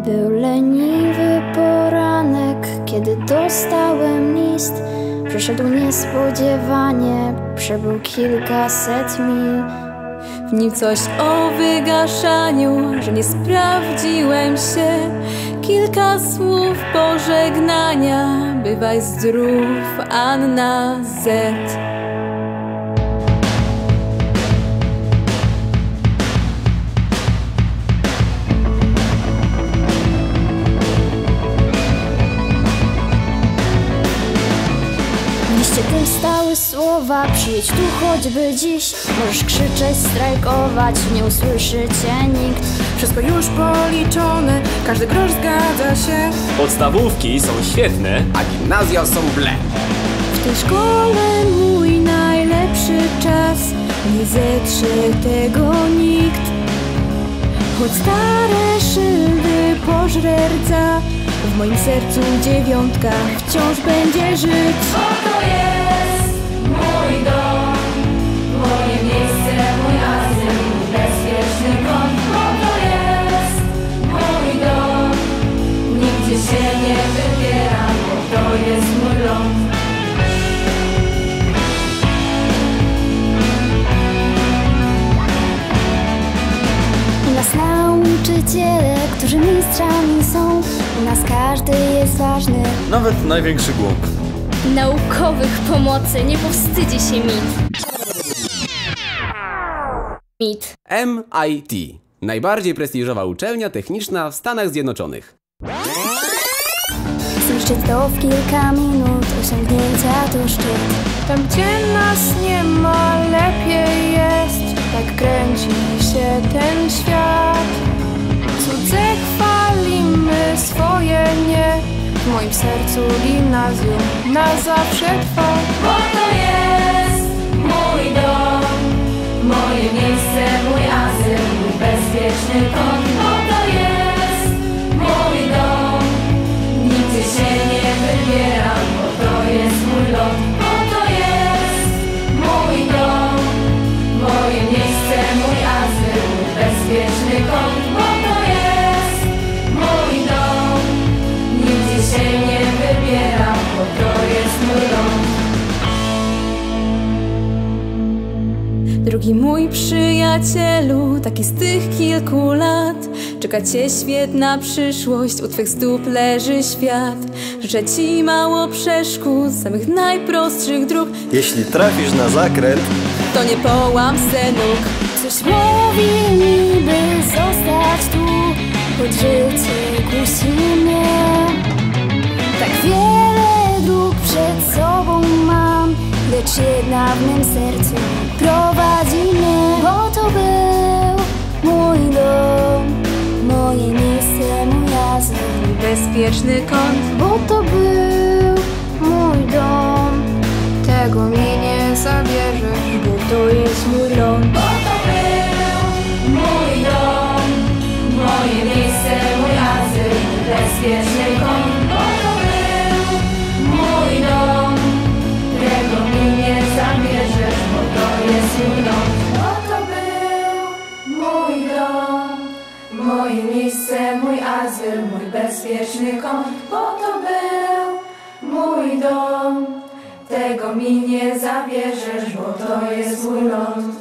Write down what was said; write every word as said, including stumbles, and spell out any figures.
Był leniwy poranek, kiedy dostałem list. Przyszedł niespodziewanie, przebył kilkaset mil. W nim coś o wygaszaniu, że nie sprawdziłem się. Kilka słów pożegnania, bywaj zdrów, Anna Z. W liście tym stały słowa: przyjedź tu choćby dziś. Możesz krzyczeć, strajkować, nie usłyszy cię nikt. Wszystko już policzone, każdy grosz zgadza się. Podstawówki są świetne, a gimnazja są ble. W tej szkole mój najlepszy czas, nie zetrze tego nikt. Choć stare szyldy pożre rdza, w moim sercu dziewiątka wciąż będzie żyć. Oto jest mój dom, moje miejsce, mój azyl, mój bezpieczny kąt. Oto jest mój dom, nigdzie się nie wybieram, bo to jest mój ląd. U nas nauczyciele, którzy mistrzami są. U nas każdy jest ważny, nawet największy głąb. Naukowych pomocy nie powstydzi się mit. Mit. M I T. Najbardziej prestiżowa uczelnia techniczna w Stanach Zjednoczonych. Zniszczyć to w kilka minut, osiągnięcia to szczyt. Tam gdzie nas nie ma, lepiej jest. Tak kręci się ten świat. Cudze chwalimy, swoje nie. W moim sercu gimnazjum na zawsze trwa. Bo to jest mój dom, moje miejsce, mój azyl, mój bezpieczny kąt. Bo to jest mój dom, nigdzie się nie wybieram, bo to jest mój ląd. Bo to jest mój dom, moje miejsce, mój azyl, mój bezpieczny kąt. Bo to jest mój dom, nigdzie się nie wybieram, bo to jest mój ląd. Drogi mój przyjacielu, taki z tych kilku lat, czeka cię świetna przyszłość, u twych stóp leży świat. Życzę ci mało przeszkód, samych najprostszych dróg. Jeśli trafisz na zakręt, to nie połam se nóg. Coś mówi mi, by zostać tu, choć życie kusi mnie. Tak wiele dróg przed sobą mam, lecz jedna w mym sercu prowadzi mnie. Bo to był mój dom, moje miejsce, mój azyl, Mój bezpieczny kąt. Bo to był mój dom, tego mi nie zabierzesz, bo to jest mój ląd. Bo to był mój dom, moje miejsce, mój azyl, mój bezpieczny kąt. Bo to był mój dom, tego mi nie zabierzesz, bo to jest mój dom. Bo to był mój dom, moje miejsce, mój azyl, mój bezpieczny kąt. Bo to był mój dom, tego mi nie zabierzesz, bo to jest mój ląd.